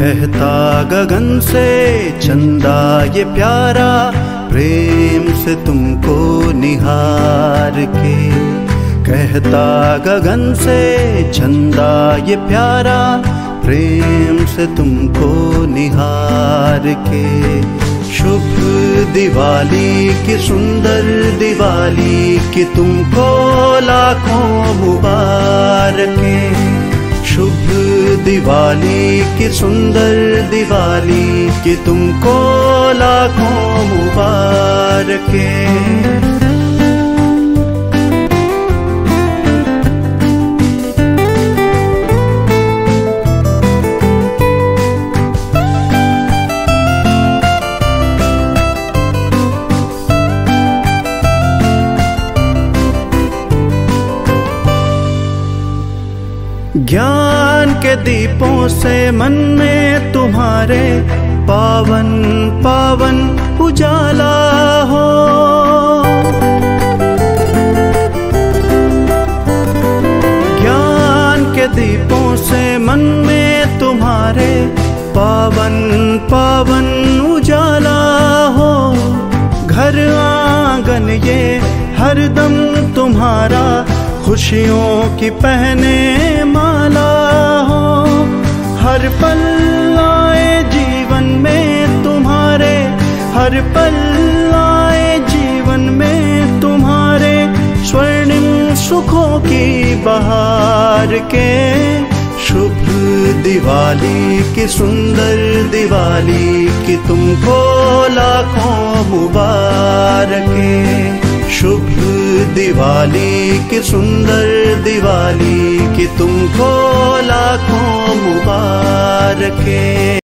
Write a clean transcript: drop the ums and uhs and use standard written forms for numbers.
कहता गगन से चंदा ये प्यारा, प्रेम से तुमको निहार के। कहता गगन से चंदा ये प्यारा, प्रेम से तुमको निहार के। शुभ दिवाली की सुंदर दिवाली की तुमको लाखों मुबारकें। शुभ दिवाली की सुंदर दिवाली की तुमको लाखों मुबारकें। ज्ञान के दीपों से मन में तुम्हारे पावन पावन उजाला हो। ज्ञान के दीपों से मन में तुम्हारे पावन पावन उजाला हो। घर आंगन ये हरदम तुम्हारा खुशियों की पहने माला हो। हर पल आए जीवन में तुम्हारे, हर पल आए जीवन में तुम्हारे स्वर्णिम सुखों की बहार के। शुभ दिवाली की सुंदर दिवाली की तुमको लाखों मुबारकें। शुभ दिवाली की सुंदर दिवाली की तुमको लाखों मुबारकें।